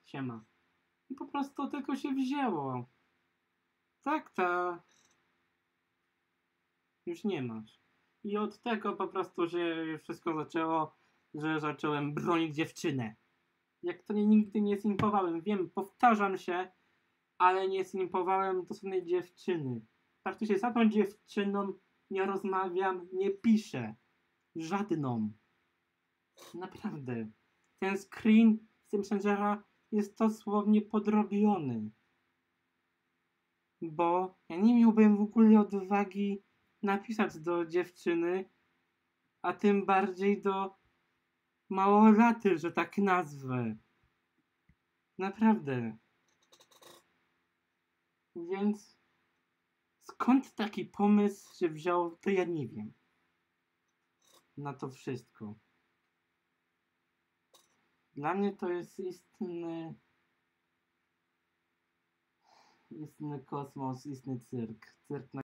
Siema. I po prostu od tego się wzięło. Tak, ta... Już nie masz. I od tego po prostu się wszystko zaczęło, że zacząłem bronić dziewczynę. Jak to nigdy nie simpowałem. Wiem, powtarzam się, ale nie simpowałem do żadnej dziewczyny. Praktycznie z żadną dziewczyną nie rozmawiam, nie piszę. Żadną. Naprawdę. Ten screen z tym Messengera jest dosłownie podrobiony. Bo ja nie miałbym w ogóle odwagi napisać do dziewczyny, a tym bardziej do małolaty, że tak nazwę. Naprawdę. Więc skąd taki pomysł się wziął, to ja nie wiem. Na to wszystko. Dla mnie to jest istny kosmos, istny cyrk. Cyrk na